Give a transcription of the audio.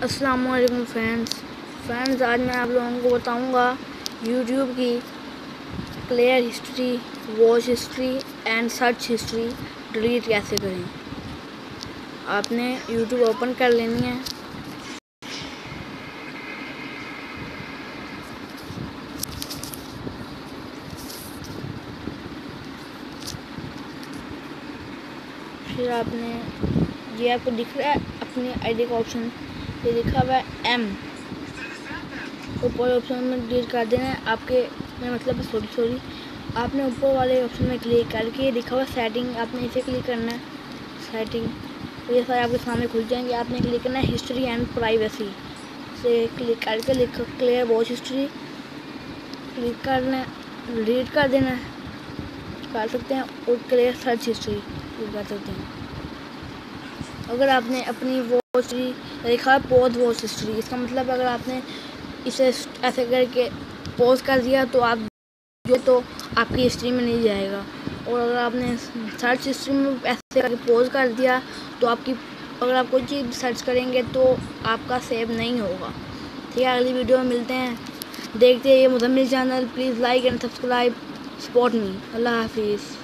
अस्सलामुअलैकुम फ्रेंड्स, आज मैं आप लोगों को बताऊंगा यूट्यूब की player history, watch history and search history delete कैसे करें। आपने यूट्यूब ओपन कर लेनी है। फिर आपने ये आपको दिख रहा है अपनी आईडी का ऑप्शन, ये लिखा हुआ है एम, ऊपर ऑप्शन में डिलीट कर देना है। आपके में मतलब सॉरी आपने ऊपर वाले ऑप्शन में क्लिक करके लिखा हुआ सेटिंग, आपने इसे क्लिक करना है। सेटिंग तो ये सारे आपके सामने खुल जाएंगे। आपने क्लिक करना है हिस्ट्री एंड प्राइवेसी, से क्लिक करके लिखो क्लियर वॉच हिस्ट्री, क्लिक करना है, डिलीट कर देना है, कर सकते हैं। और क्लियर सर्च हिस्ट्री कर सकते हैं। अगर आपने अपनी वॉच लिखा है पॉज वॉच हिस्ट्री, इसका मतलब अगर आपने इसे ऐसे करके पॉज कर दिया तो आप जो तो आपकी हिस्ट्री में नहीं जाएगा। और अगर आपने सर्च हिस्ट्री में ऐसे करके पॉज कर दिया तो आपकी, अगर आप कोई चीज़ सर्च करेंगे तो आपका सेव नहीं होगा। ठीक है, अगली वीडियो में मिलते हैं। देखते हैं ये Muzammil channel. Please like and subscribe, support me. अल्लाह हाफिज़।